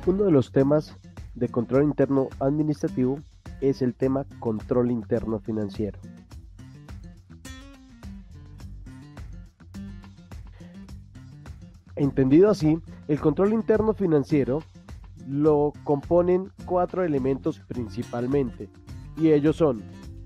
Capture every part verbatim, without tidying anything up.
Uno de los temas de control interno administrativo es el tema control interno financiero. Entendido así, el control interno financiero lo componen cuatro elementos principalmente, y ellos son: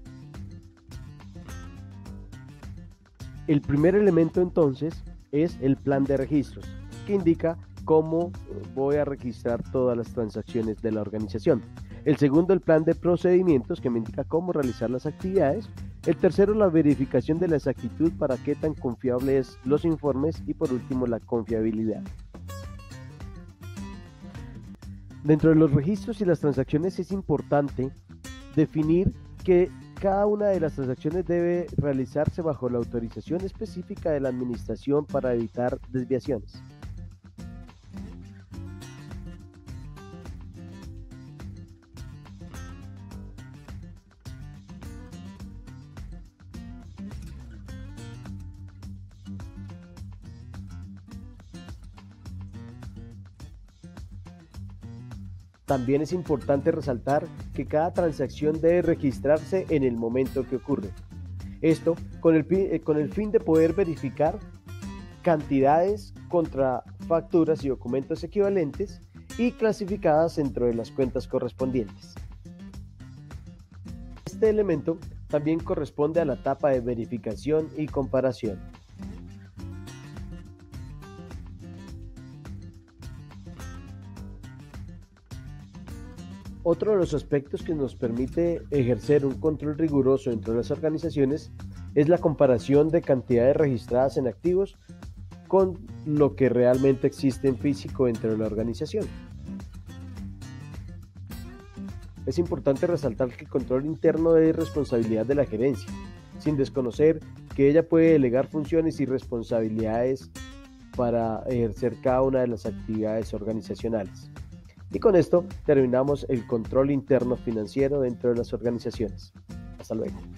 el primer elemento entonces es el plan de registros, que indica cómo voy a registrar todas las transacciones de la organización. El segundo, el plan de procedimientos, que me indica cómo realizar las actividades. El tercero, la verificación de la exactitud, para qué tan confiables los informes. Y por último, la confiabilidad. Dentro de los registros y las transacciones es importante definir que cada una de las transacciones debe realizarse bajo la autorización específica de la administración para evitar desviaciones. También es importante resaltar que cada transacción debe registrarse en el momento que ocurre. Esto con el, fin, con el fin de poder verificar cantidades contra facturas y documentos equivalentes y clasificadas dentro de las cuentas correspondientes. Este elemento también corresponde a la etapa de verificación y comparación. Otro de los aspectos que nos permite ejercer un control riguroso dentro de las organizaciones es la comparación de cantidades registradas en activos con lo que realmente existe en físico dentro de la organización. Es importante resaltar que el control interno es responsabilidad de la gerencia, sin desconocer que ella puede delegar funciones y responsabilidades para ejercer cada una de las actividades organizacionales. Y con esto terminamos el control interno financiero dentro de las organizaciones. Hasta luego.